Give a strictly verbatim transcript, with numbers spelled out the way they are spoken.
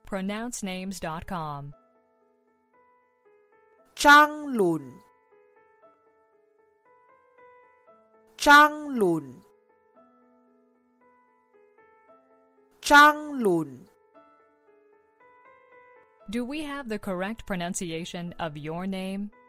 pronounce names dot com. Changloon, Changloon, Changloon. Do we have the correct pronunciation of your name?